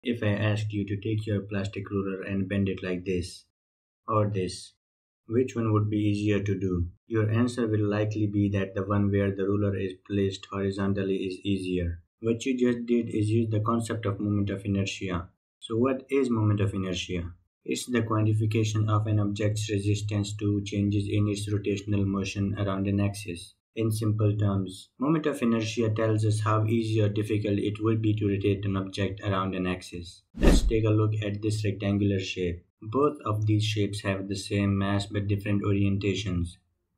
If I asked you to take your plastic ruler and bend it like this or this, which one would be easier to do? Your answer will likely be that the one where the ruler is placed horizontally is easier. What you just did is use the concept of moment of inertia. So what is moment of inertia? It's the quantification of an object's resistance to changes in its rotational motion around an axis. In simple terms, moment of inertia tells us how easy or difficult it would be to rotate an object around an axis. Let's take a look at this rectangular shape. Both of these shapes have the same mass but different orientations.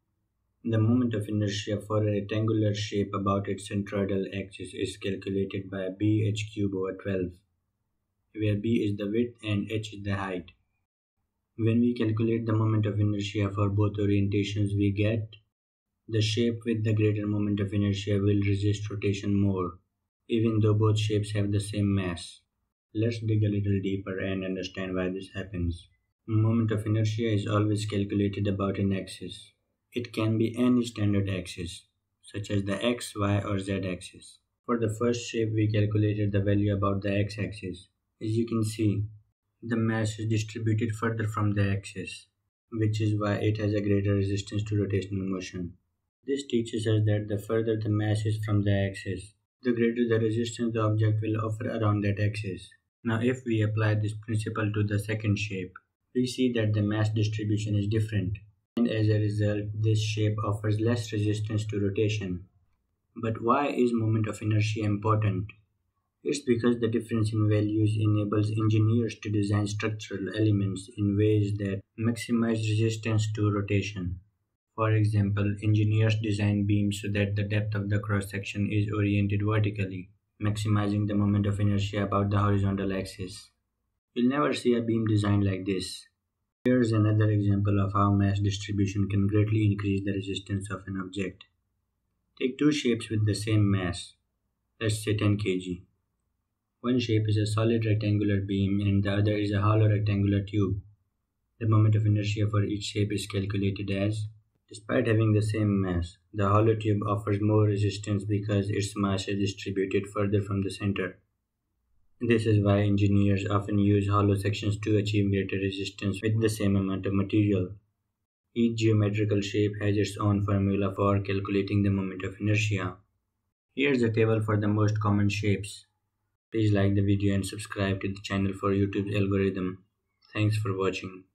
The moment of inertia for a rectangular shape about its centroidal axis is calculated by bh cube over 12, where b is the width and h is the height. When we calculate the moment of inertia for both orientations, we get the shape with the greater moment of inertia will resist rotation more, even though both shapes have the same mass. Let's dig a little deeper and understand why this happens. Moment of inertia is always calculated about an axis. It can be any standard axis, such as the x, y, or z axis. For the first shape, we calculated the value about the x-axis. As you can see, the mass is distributed further from the axis, which is why it has a greater resistance to rotational motion. This teaches us that the further the mass is from the axis, the greater the resistance the object will offer around that axis. Now if we apply this principle to the second shape, we see that the mass distribution is different, and as a result, this shape offers less resistance to rotation. But why is moment of inertia important? It's because the difference in values enables engineers to design structural elements in ways that maximize resistance to rotation. For example, engineers design beams so that the depth of the cross-section is oriented vertically, maximizing the moment of inertia about the horizontal axis. You'll never see a beam designed like this. Here's another example of how mass distribution can greatly increase the resistance of an object. Take two shapes with the same mass, let's say 10 kg. One shape is a solid rectangular beam and the other is a hollow rectangular tube. The moment of inertia for each shape is calculated as, despite having the same mass, the hollow tube offers more resistance because its mass is distributed further from the center. This is why engineers often use hollow sections to achieve greater resistance with the same amount of material. Each geometrical shape has its own formula for calculating the moment of inertia. Here's a table for the most common shapes. Please like the video and subscribe to the channel for YouTube's algorithm. Thanks for watching.